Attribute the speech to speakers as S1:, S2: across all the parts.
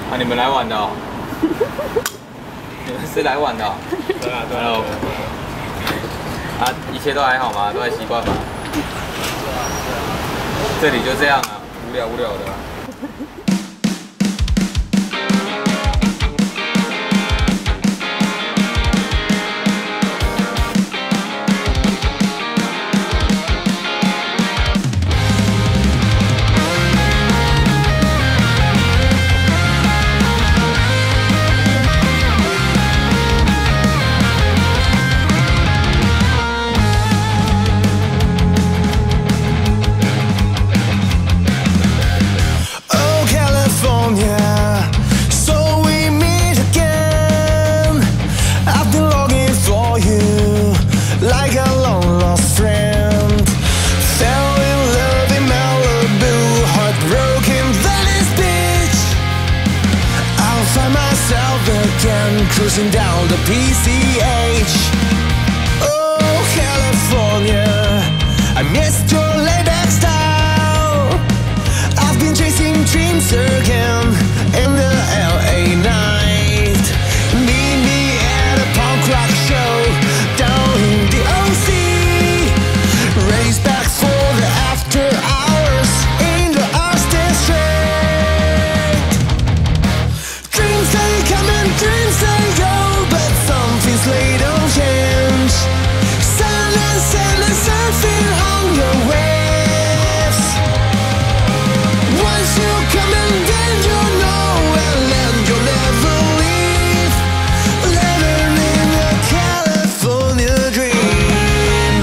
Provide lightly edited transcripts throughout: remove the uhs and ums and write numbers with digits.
S1: 啊，你们来玩的哦？你们是来玩的哦？对啊，对啊。啊，一切都还好吗？都还习惯吗？这里就这样啊，无聊的。
S2: Cruising down the PCH. Oh, California, I missed your laid-back style. I've been chasing dreams again in the LA night. Meet me at a punk rock show down in the OC. Race back for the after hours in the Arts District. Dreams they come and dreams they go. They don't change. Sun and sand and surfing on your waves. Once you come and then you know, and then you'll never leave. Living in the California dream.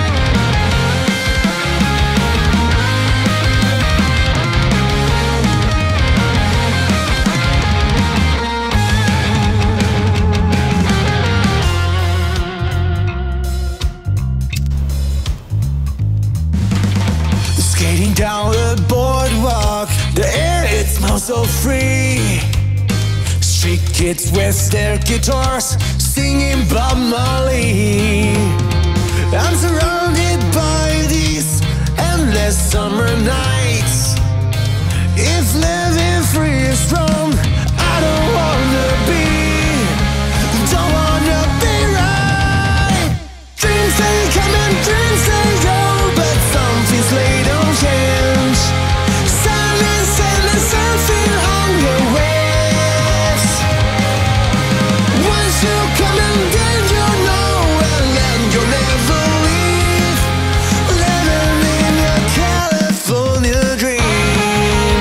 S2: Skating down the boardwalk, the air it smells so free. Street kids with their guitars singing Bob Marley. I'm surrounded by these endless summer nights. If living free is wrong, I don't wanna be. Don't wanna be right. Dreams they come and dreams they go, but some things they don't change. Sun and sand and surfing on your waves. Once you come and then you know, and then you'll never leave. Living in a California dream.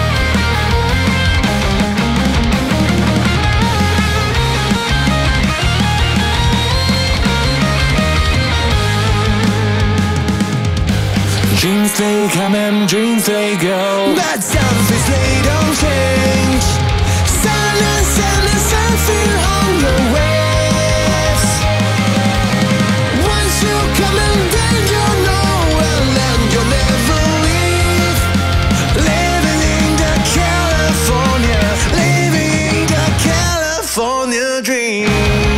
S2: Dreams they come and dreams they go, but some things they don't change. Sun and sand and surfing on the waves. Once you come and then you know, and then you'll never leave. Living in the California, living the California dream.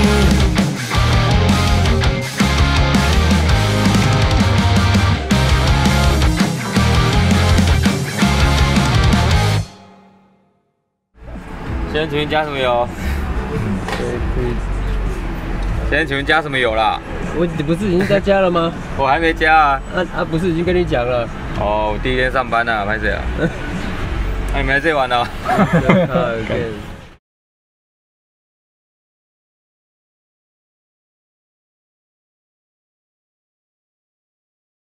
S1: 先生，请问加什么油？先生，请问加什么油啦？
S3: 你不是已经在家了吗？
S1: 我还没加啊。
S3: 不是已经跟你讲了？
S1: 哦，我第一天上班啊，拍谁啊？那你们来这里玩哦。